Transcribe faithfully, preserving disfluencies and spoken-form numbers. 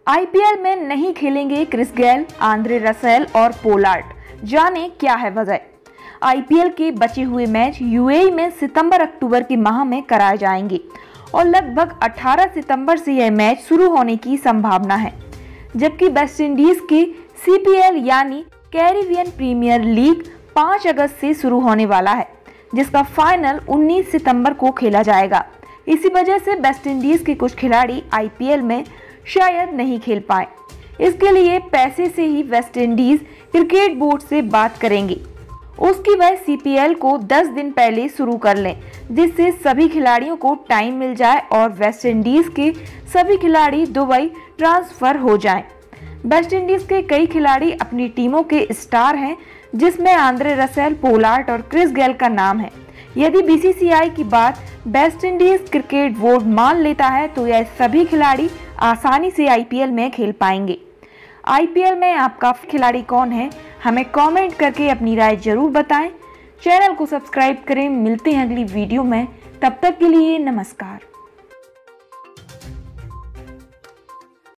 IPL में नहीं खेलेंगे क्रिस गेल, आंद्रे रसेल और पोलार्ड। जाने क्या है वजह। आईपीएल के बचे हुए मैच यूएई में सितंबर अक्टूबर के माह में कराए जाएंगे और लगभग अठारह सितंबर से यह मैच शुरू होने की संभावना है, जबकि वेस्टइंडीज की सीपीएल यानी कैरिबियन प्रीमियर लीग पाँच अगस्त से शुरू होने वाला है, जिसका फाइनल उन्नीस सितंबर को खेला जाएगा। इसी वजह से वेस्टइंडीज के कुछ खिलाड़ी आईपीएल में शायद नहीं खेल पाए। इसके लिए पैसे से ही वेस्टइंडीज क्रिकेट बोर्ड से बात करेंगे। उसकी वह सीपीएल को दस दिन पहले शुरू कर लें, जिससे सभी खिलाड़ियों को टाइम मिल जाए और वेस्टइंडीज के सभी खिलाड़ी दुबई ट्रांसफर हो जाएं। वेस्टइंडीज के कई खिलाड़ी अपनी टीमों के स्टार हैं, जिसमें आंद्रे रसेल, पोलार्ड और क्रिस गेल का नाम है। यदि बीसीसीआई की बात वेस्टइंडीज क्रिकेट बोर्ड मान लेता है तो यह सभी खिलाड़ी आसानी से आईपीएल में खेल पाएंगे। आईपीएल में आपका खिलाड़ी कौन है, हमें कमेंट करके अपनी राय जरूर बताएं। चैनल को सब्सक्राइब करें। मिलते हैं अगली वीडियो में, तब तक के लिए नमस्कार।